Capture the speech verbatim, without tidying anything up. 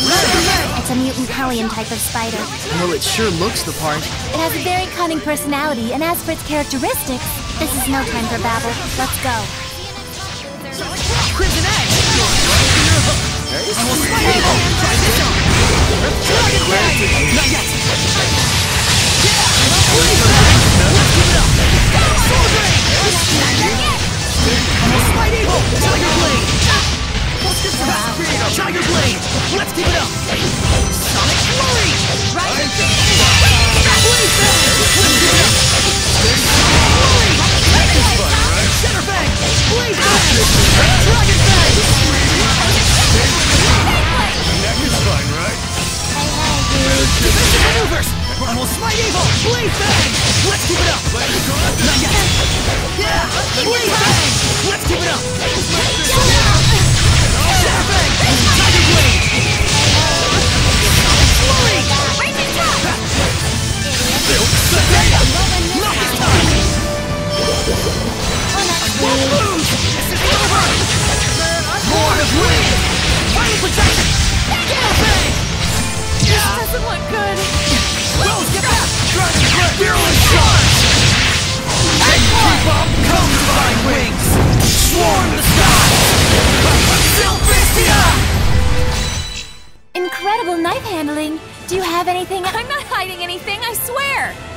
It's a mutant Hellion type of spider. Well, it sure looks the part. It has a very cunning personality, and as for its characteristics, this is no time for babble. Let's go. Crimson Edge! I will slide it home! Try this on! Dragon Blade! Not yet! Let's keep it up! Soul Drain! I will slide it home! Tiger Blade! Tiger Blade! Let's keep it up! Sonic Flurry! Right! Blade Bang! Let's keep it up! Flurry! Shatterfang! Blade Bang! Dragon Bang! Neck is fine, right? Defensive maneuvers! I will smite evil! Blade Bang! Let's keep it up! Not yet! Yeah! Blade Bang! Let's keep it up! Shatterfang! Tiger Blade! Flurry! Zestiria! Not this time! Won't lose! This is over! More of wind! Final protection! Shatterfang! This doesn't look good. Rose, get back! Dragon Blade! Virulent Charge! And keep up comes divine wings! Swarm the skies! Zestiria! Incredible knife handling. Do you have anything? I'm not hiding anything, I swear.